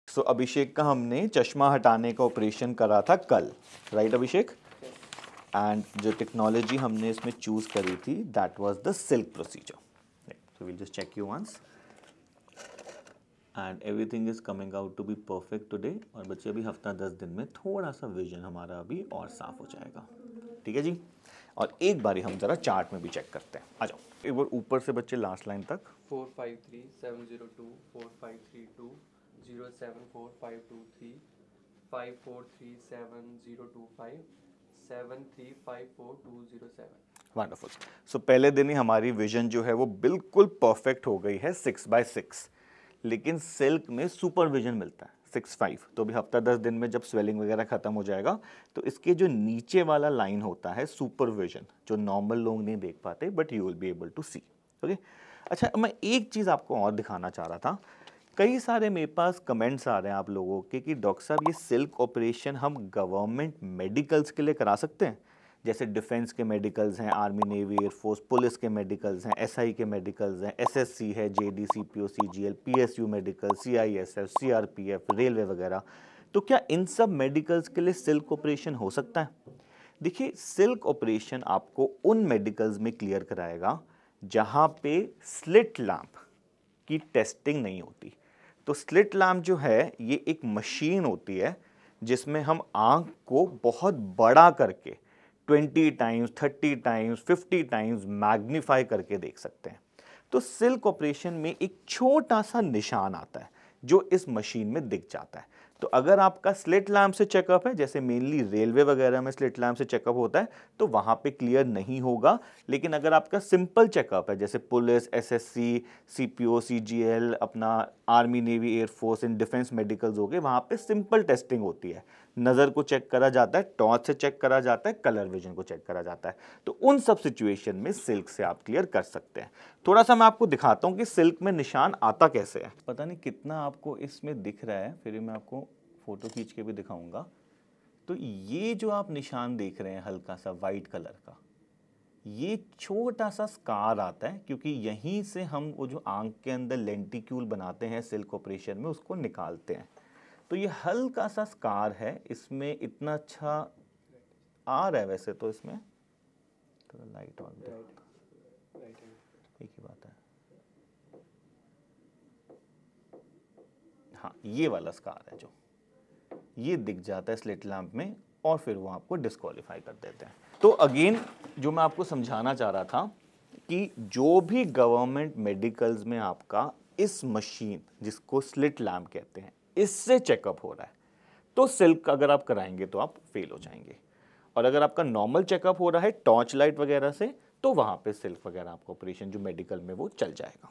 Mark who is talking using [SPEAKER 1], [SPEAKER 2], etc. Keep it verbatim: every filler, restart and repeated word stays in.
[SPEAKER 1] सो so, अभिषेक का हमने चश्मा हटाने का ऑपरेशन करा था कल, राइट अभिषेक? एंड जो टेक्नोलॉजी हमने इसमें चूज करी थी that was the silk procedure. So we'll just check you once and everything is coming out to be perfect today. और बच्चे अभी हफ्ता दस दिन में थोड़ा सा विजन हमारा अभी और साफ हो जाएगा, ठीक है जी? और एक बारी हम जरा चार्ट में भी चेक करते हैं, आ जाओ एक बार ऊपर से बच्चे लास्ट लाइन तक।
[SPEAKER 2] Four five three seven zero two four five three two zero seven four five two three five four three seven zero two five seven three five four two zero seven.
[SPEAKER 1] Wonderful. So पहले दिन ही हमारी vision जो है वो बिल्कुल perfect हो गई है सिक्स बाय सिक्स, लेकिन सिल्क में सुपर विजन मिलता है सिक्स फाइव। तो भी हफ्ता दस दिन में जब स्वेलिंग वगैरह खत्म हो जाएगा तो इसके जो नीचे वाला लाइन होता है सुपर विजन, जो नॉर्मल लोग नहीं देख पाते but you will be able to see. Okay, अच्छा मैं एक चीज़ आपको और दिखाना चाह रहा था। कई सारे मेरे पास कमेंट्स आ रहे हैं आप लोगों के कि डॉक्टर साहब ये सिल्क ऑपरेशन हम गवर्नमेंट मेडिकल्स के लिए करा सकते हैं? जैसे डिफेंस के मेडिकल्स हैं, आर्मी नेवी एयरफोर्स पुलिस के मेडिकल्स हैं, एसआई के मेडिकल्स हैं, एसएससी है, JD CPO CGL PSU medical, CISF, CRPF, railway वगैरह। तो क्या इन सब मेडिकल्स के लिए सिल्क ऑपरेशन हो सकता है? देखिए, सिल्क ऑपरेशन आपको उन मेडिकल्स में क्लियर कराएगा जहां पे स्लिट लैम्प की टेस्टिंग नहीं होती। तो स्लिट लैम्प जो है ये एक मशीन होती है जिसमें हम आंख को बहुत बड़ा करके twenty times, thirty times, fifty times magnify करके देख सकते हैं। तो सिल्क ऑपरेशन में एक छोटा सा निशान आता है जो इस मशीन में दिख जाता है। तो अगर आपका स्लिट लैम्प से चेकअप है, जैसे मेनली रेलवे वगैरह में स्लिट लैम्प से चेकअप होता है, तो वहां पे क्लियर नहीं होगा। लेकिन अगर आपका सिंपल चेकअप है जैसे पुलिस, एसएससी, सीपीओ, सीजीएल, अपना आर्मी नेवी एयरफोर्स इन डिफेंस मेडिकल्स हो गए, वहां पे सिंपल टेस्टिंग होती है। नज़र को चेक करा जाता है, टॉर्च से चेक करा जाता है, कलर विजन को चेक करा जाता है। तो उन सब सिचुएशन में सिल्क से आप क्लियर कर सकते हैं। थोड़ा सा मैं आपको दिखाता हूं कि सिल्क में निशान आता कैसे है। पता नहीं कितना आपको इसमें दिख रहा है, फिर मैं आपको फोटो खींच के भी दिखाऊंगा। तो ये जो आप निशान देख रहे हैं हल्का सा वाइट कलर का, ये छोटा सा स्कार आता है क्योंकि यहीं से हम वो जो आंख के अंदर लेंटिक्यूल बनाते हैं सिल्क ऑपरेशन में उसको निकालते हैं। तो ये हल्का सा स्कार है, इसमें इतना अच्छा आ रहा है। वैसे तो इसमें थोड़ा लाइट ऑन दे, एक ही बात है। हाँ, ये वाला स्कार है जो ये दिख जाता है स्लिट लैम्प में, और फिर वो आपको डिस्क्वालीफाई कर देते हैं। तो अगेन जो मैं आपको समझाना चाह रहा था कि जो भी गवर्नमेंट मेडिकल्स में आपका इस मशीन जिसको स्लिट लैम्प कहते हैं इससे चेकअप हो रहा है, तो सिल्क अगर आप कराएंगे तो आप फेल हो जाएंगे। और अगर आपका नॉर्मल चेकअप हो रहा है टॉर्च लाइट वगैरह से, तो वहां पे सिल्क वगैरह आपका ऑपरेशन जो मेडिकल में वो चल जाएगा।